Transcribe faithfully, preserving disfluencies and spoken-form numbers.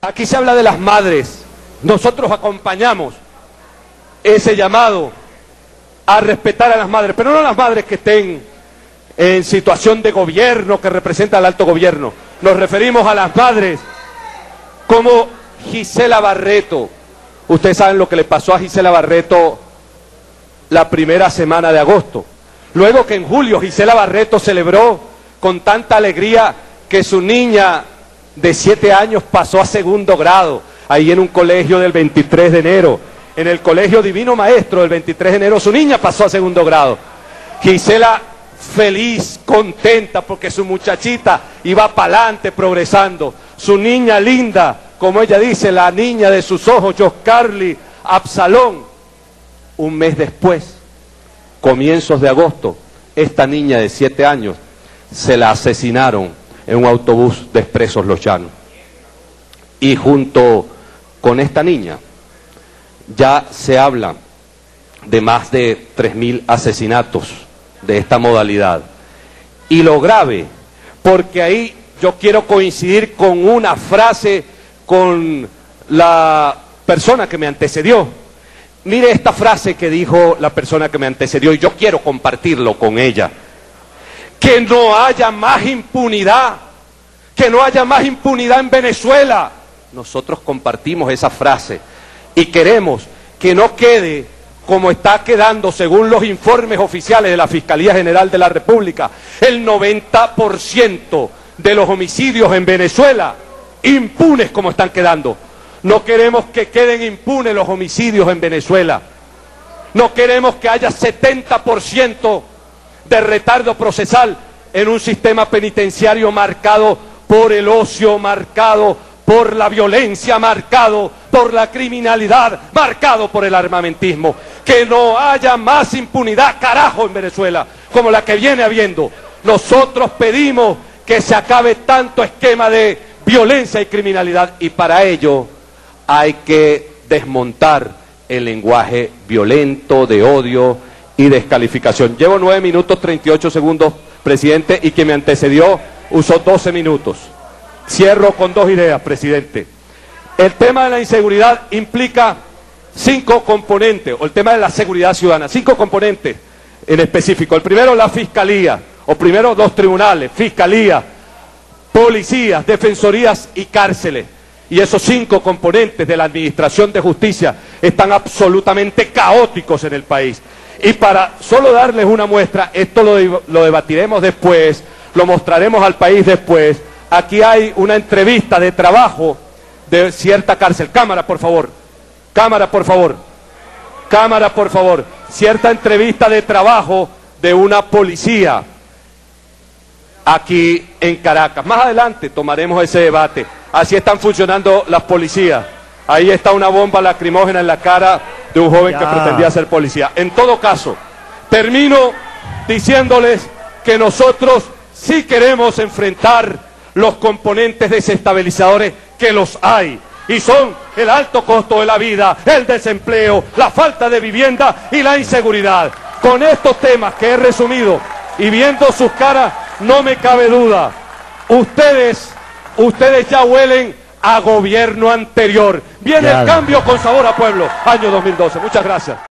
Aquí se habla de las madres. Nosotros acompañamos ese llamado a respetar a las madres, pero no las madres que estén en situación de gobierno, que representan al alto gobierno. Nos referimos a las madres como Gisela Barreto. Ustedes saben lo que le pasó a Gisela Barreto la primera semana de agosto. Luego que en julio Gisela Barreto celebró con tanta alegría que su niña de siete años pasó a segundo grado, ahí en un colegio del veintitrés de enero, en el Colegio Divino Maestro del veintitrés de enero, su niña pasó a segundo grado. Gisela feliz, contenta, porque su muchachita iba para adelante, progresando. Su niña linda, como ella dice, la niña de sus ojos, Joscarly Absalón. Un mes después, comienzos de agosto, esta niña de siete años se la asesinaron en un autobús de Expresos Los Llanos. Y junto con esta niña ya se habla de más de tres mil asesinatos de esta modalidad. Y lo grave, porque ahí yo quiero coincidir con una frase con la persona que me antecedió. Mire esta frase que dijo la persona que me antecedió y yo quiero compartirlo con ella. Que no haya más impunidad, que no haya más impunidad en Venezuela. Nosotros compartimos esa frase y queremos que no quede como está quedando, según los informes oficiales de la Fiscalía General de la República, el noventa por ciento de los homicidios en Venezuela impunes como están quedando. No queremos que queden impunes los homicidios en Venezuela. No queremos que haya setenta por ciento de retardo procesal en un sistema penitenciario marcado por el ocio, marcado por la violencia, marcado por la criminalidad, marcado por el armamentismo. Que no haya más impunidad, carajo, en Venezuela, como la que viene habiendo. Nosotros pedimos que se acabe tanto esquema de violencia y criminalidad, y para ello hay que desmontar el lenguaje violento, de odio y descalificación. Llevo nueve minutos treinta y ocho segundos, presidente, y quien me antecedió usó doce minutos. Cierro con dos ideas, presidente. El tema de la inseguridad implica cinco componentes, o el tema de la seguridad ciudadana, cinco componentes en específico. El primero, la fiscalía, o primero los tribunales, fiscalía, policías, defensorías y cárceles. Y esos cinco componentes de la administración de justicia están absolutamente caóticos en el país. Y para solo darles una muestra, esto lo, lo debatiremos después, lo mostraremos al país después. Aquí hay una entrevista de trabajo de cierta cárcel. Cámara, por favor. Cámara, por favor. Cámara, por favor. Cierta entrevista de trabajo de una policía aquí en Caracas. Más adelante tomaremos ese debate. Así están funcionando las policías. Ahí está una bomba lacrimógena en la cara de un joven ya. que pretendía ser policía. En todo caso, termino diciéndoles que nosotros sí queremos enfrentar los componentes desestabilizadores, que los hay, y son el alto costo de la vida, el desempleo, la falta de vivienda y la inseguridad. Con estos temas que he resumido y viendo sus caras, no me cabe duda, ustedes, ustedes ya huelen a gobierno anterior. Viene claro. el cambio con sabor a pueblo, año dos mil doce. Muchas gracias.